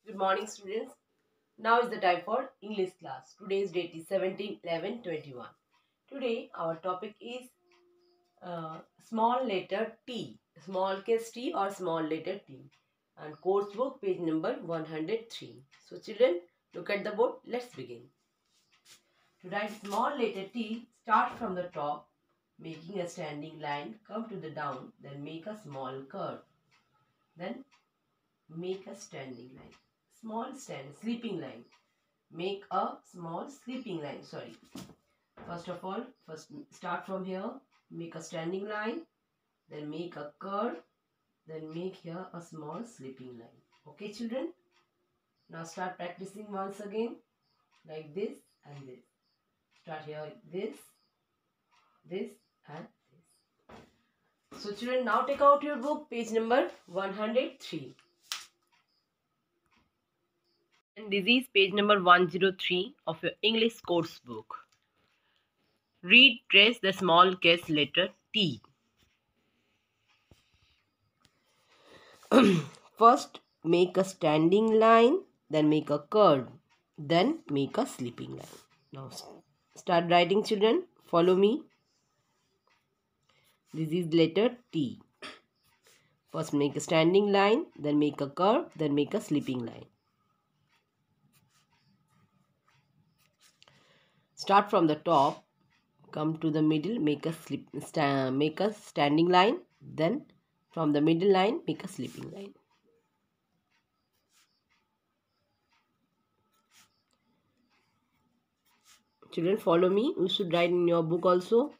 Good morning, students. Now is the time for English class. Today's date is 17/11/21. Today our topic is small letter T, small case T or small letter T, and course book page number 103. So children, look at the board. Let's begin. To write small letter T, start from the top, making a standing line, come to the down, then make a small curve. Then make a standing line. Small sleeping line. Make a small sleeping line. First of all, start from here. Make a standing line. Then make a curve. Then make here a small sleeping line. Okay, children? Now start practicing once again. Like this and this. Start here this and this. So children, now take out your book, page number 103. And this is page number 103 of your English course book. Read, trace the small case letter T. First, make a standing line, then make a curve, then make a sleeping line. Now, start writing, children. Follow me. This is letter T. First, make a standing line, then make a curve, then make a sleeping line. Start from the top, come to the middle, make a standing line, then from the middle line, make a sleeping line. Children, follow me. You should write in your book also.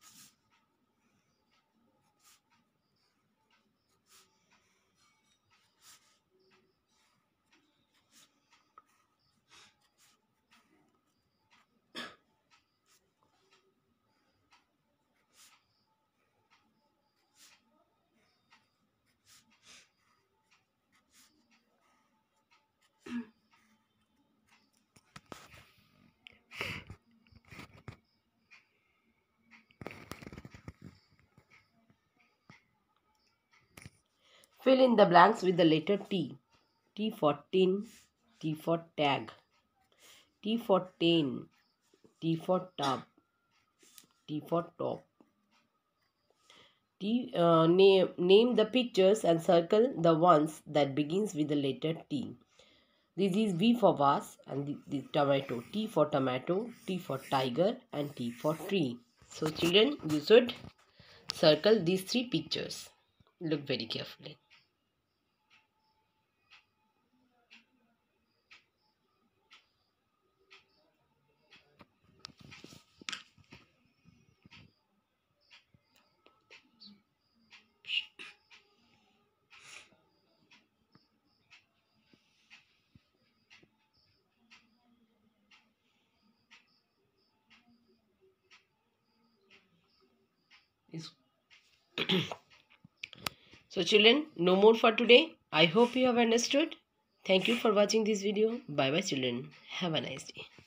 Fill in the blanks with the letter T. T for tin, T for tag, T for tin, T for tub, T for top. Name the pictures and circle the ones that begins with the letter T. This is V for vase and the tomato. T for tomato, T for tiger and T for tree. So children, you should circle these three pictures. Look very carefully. So children, no more for today. I hope you have understood. Thank you for watching this video. Bye bye children. Have a nice day.